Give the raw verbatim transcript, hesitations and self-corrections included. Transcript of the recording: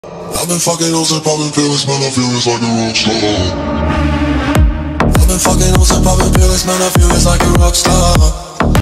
I've been fucking hoes and popping pills, man, I feel it's like a rock star. I've been fucking hoes and popping pills, man, I feel it's like a rock star.